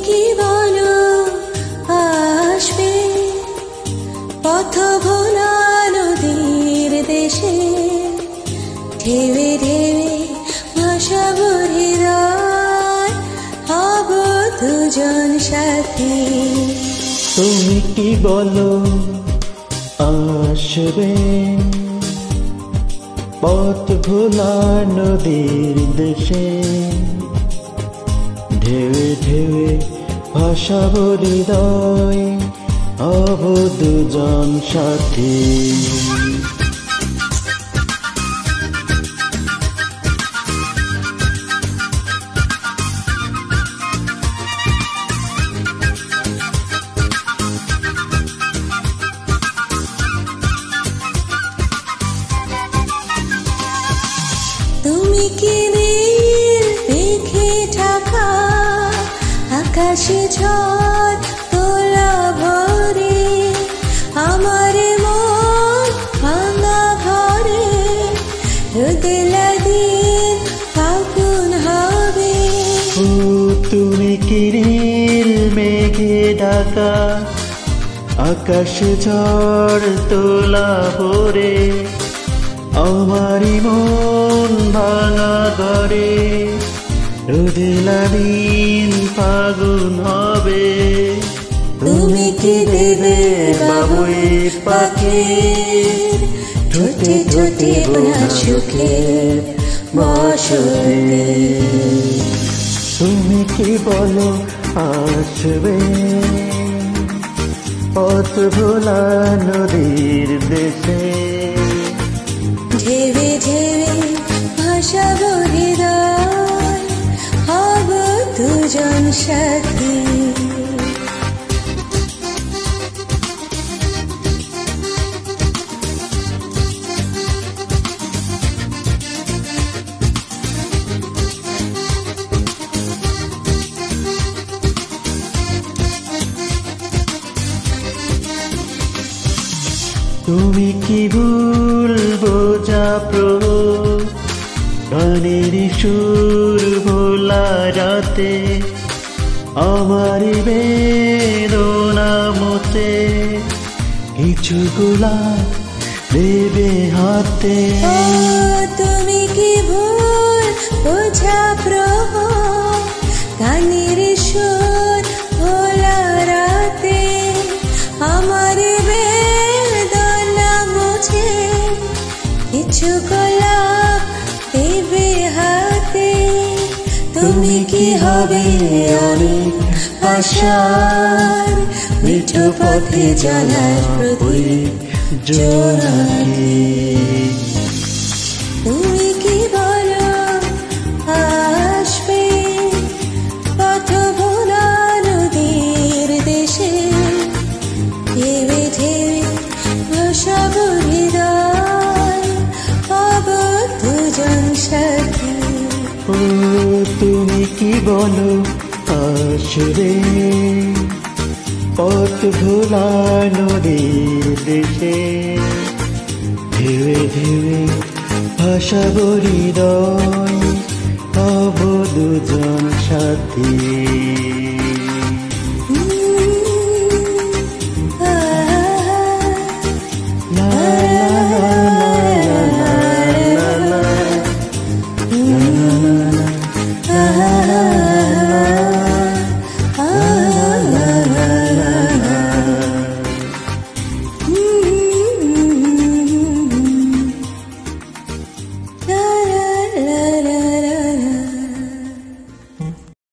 কি বলো আসবে পথ ভোলা নদীর দেশে, ঢেউে ঢেউে ভাসাবো হৃদয়, হব দুজন সাথী। তুমি কি বলো আসবে পথ ভোলা নদীর দেশে, ঢেউে ঢেউে ভাসাবো হৃদয়, হব দুজন সাথী। তুমি কি নীল মেঘে ঢাকা আকাশে ঝড় তোলা ভরে, আমার মন ভাঙা ঘরে রোদে লাগিন ফাগুন হবে। ও তুমি কি নীল মেঘে ঢাকা আকাশে ঝড় তোলা ভরে, আমারি মন ভাঙা ঘরে রোদে লাগিন ফাগুন হবে। তুমি কি দেবে বাবুই পাখির ঠোঁটে ঠোঁটে বোনা সুখের বসতে। তুমি কি বলো আসবে পথ ভোলা নদীর দেশে, ঢেউে ঢেউে ভাসাবো হৃদয়, হব দুজন সাথী। তুমি কি ভুলবো যা প্রভু গানের সুর ভোলা রাতে, আমার বেদনা মোতে কিছু গোলাপ দেবে হাতে। ও তুমি কি ভুল বোঝা প্রভু গানের সুর ভোলা রাতে, আমার বেদনা মুছে কিছু গোলাপ দেবে হাতে। তুমি কি হবে অনেক আশার মিঠো পথে জানার প্রদীপ জোনাকি। তুমি কি বলো আসবে পথ ভোলা নদীর দেশে, ঢেউে ঢেউে ভাসাবো হৃদয়, হব দুজন সাথী। ও তুমি কি বলো আসবে পথ ভোলা নদীর দেশে, ঢেউে ঢেউে ভাসাবো হৃদয়, হব দুজন সাথী।